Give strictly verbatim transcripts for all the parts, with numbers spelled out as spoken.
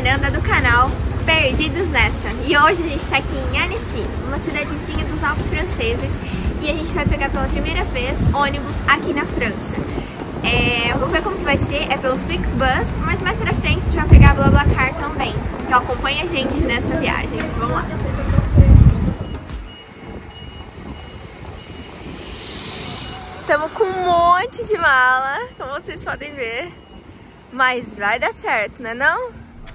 Fernanda do canal Perdidos Nessa. E hoje a gente tá aqui em Annecy, uma cidadezinha dos Alpes franceses, e a gente vai pegar pela primeira vez ônibus aqui na França. É, vamos ver como que vai ser, é pelo Flixbus, mas mais pra frente a gente vai pegar a BlaBlaCar também. Então acompanha a gente nessa viagem. Vamos lá. Estamos com um monte de mala, como vocês podem ver. Mas vai dar certo, né não?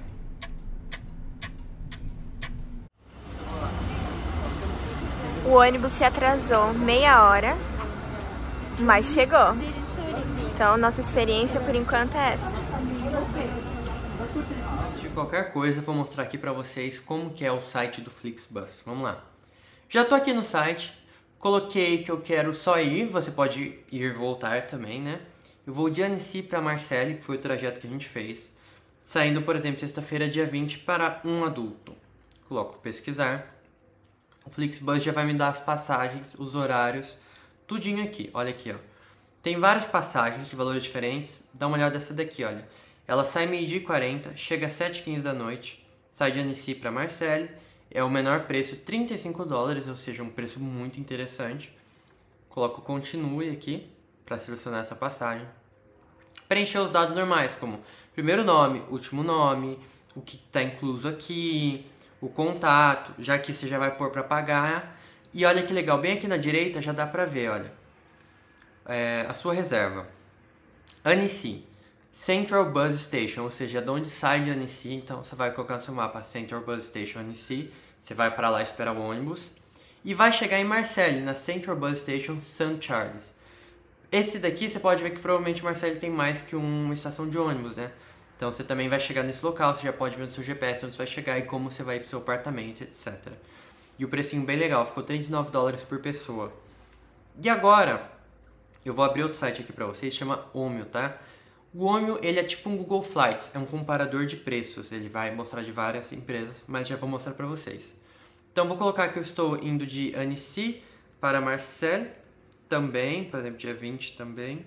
O ônibus se atrasou meia hora, mas chegou. Então nossa experiência por enquanto é essa. Antes de qualquer coisa, vou mostrar aqui pra vocês como que é o site do Flixbus. Vamos lá. Já tô aqui no site, coloquei que eu quero só ir, você pode ir e voltar também, né? Eu vou de Annecy para Marseille, que foi o trajeto que a gente fez, saindo, por exemplo, sexta-feira, dia vinte, para um adulto. Coloco pesquisar. O Flixbus já vai me dar as passagens, os horários, tudinho aqui. Olha aqui, ó. Tem várias passagens de valores diferentes. Dá uma olhada nessa daqui, olha. Ela sai meio-dia e quarenta, chega às sete e quinze da noite, sai de Annecy para Marseille. É o menor preço, trinta e cinco dólares, ou seja, um preço muito interessante. Coloco continue aqui para selecionar essa passagem. Preencher os dados normais, como primeiro nome, último nome, o que está incluso aqui, o contato, já que você já vai pôr para pagar. E olha que legal, bem aqui na direita já dá para ver, olha, é, a sua reserva. Annecy, Central Bus Station, ou seja, de onde sai de Annecy. Então você vai colocar no seu mapa Central Bus Station Annecy, você vai para lá esperar o ônibus e vai chegar em Marseille, na Central Bus Station Saint Charles. Esse daqui você pode ver que provavelmente Marseille tem mais que uma estação de ônibus, né? Então você também vai chegar nesse local, você já pode ver no seu G P S onde você vai chegar e como você vai ir pro seu apartamento, etcétera. E o precinho bem legal, ficou trinta e nove dólares por pessoa. E agora, eu vou abrir outro site aqui pra vocês, chama Omio, tá? O Omio, ele é tipo um Google Flights, é um comparador de preços, ele vai mostrar de várias empresas, mas já vou mostrar pra vocês. Então vou colocar que eu estou indo de Annecy para Marseille, também, por exemplo, dia vinte também.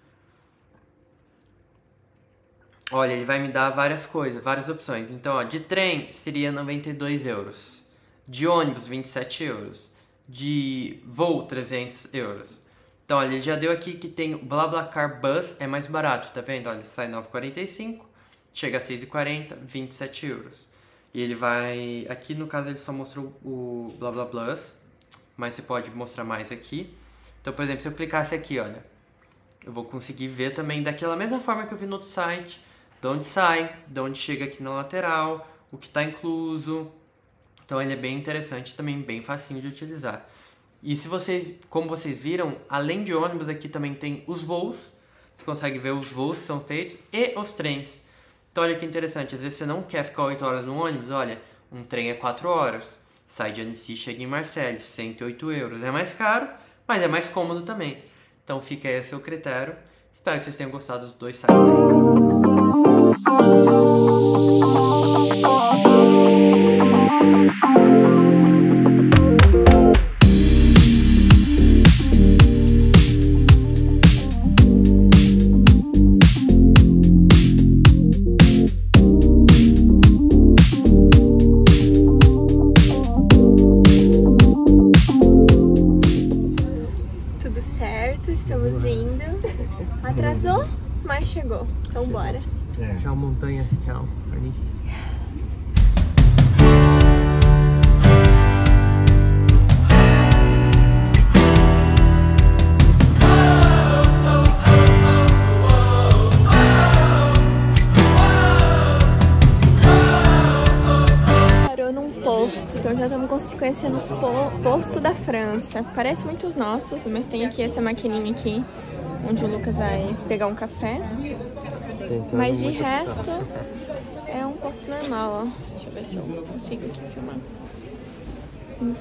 Olha, ele vai me dar várias coisas, várias opções. Então, ó, de trem seria noventa e dois euros. De ônibus, vinte e sete euros. De voo, trezentos euros. Então, olha, ele já deu aqui que tem o BlaBlaCar Bus, é mais barato, tá vendo? Olha, sai nove e quarenta e cinco, chega a seis e quarenta, vinte e sete euros. E ele vai... Aqui, no caso, ele só mostrou o BlaBlaBlus, mas você pode mostrar mais aqui. Então, por exemplo, se eu clicasse aqui, olha, eu vou conseguir ver também daquela mesma forma que eu vi no outro site, de onde sai, de onde chega aqui na lateral, o que está incluso. Então ele é bem interessante, também bem facinho de utilizar. E se vocês, como vocês viram, além de ônibus aqui também tem os voos. Você consegue ver os voos que são feitos e os trens. Então olha que interessante, às vezes você não quer ficar oito horas no ônibus, olha, um trem é quatro horas. Sai de Annecy, chega em Marseille, cento e oito euros. É mais caro, mas é mais cômodo também. Então fica aí a seu critério. Espero que vocês tenham gostado dos dois sites aí. Tudo certo, estamos indo. Atrasou, mas chegou. Então bora. É. Tchau, montanhas, tchau, Annecy. Parou num posto, então já estamos conhecendo os po postos da França. Parece muito os nossos, mas tem aqui essa maquininha aqui, onde o Lucas vai pegar um café. Mas de resto, é um posto normal, ó. Deixa eu ver se eu consigo aqui filmar. Hum.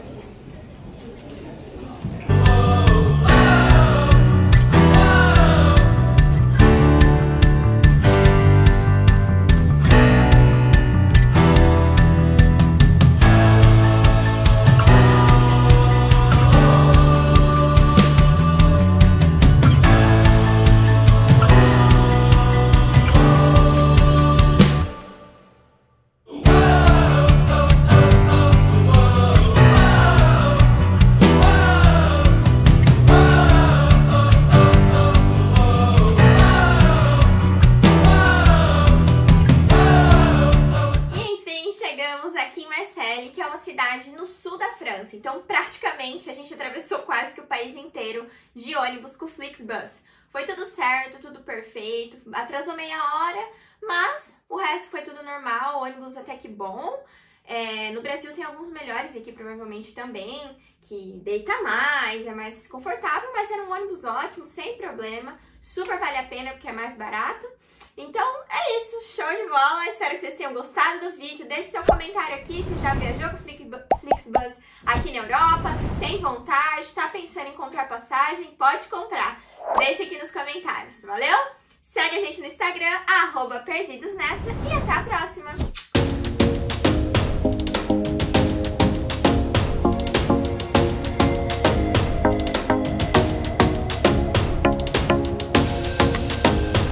que é uma cidade no sul da França. Então, praticamente, a gente atravessou quase que o país inteiro de ônibus com o Flixbus. Foi tudo certo, tudo perfeito, atrasou meia hora, mas o resto foi tudo normal, ônibus até que bom. É, no Brasil tem alguns melhores aqui, provavelmente também, que deita mais, é mais confortável, mas era um ônibus ótimo, sem problema, super vale a pena porque é mais barato. Então é isso, show de bola, espero que vocês tenham gostado do vídeo, deixe seu comentário aqui se já viajou com o Flixbus aqui na Europa, tem vontade, está pensando em comprar passagem, pode comprar, deixa aqui nos comentários, valeu? Segue a gente no Instagram, arroba Perdidos Nessa, e até a próxima!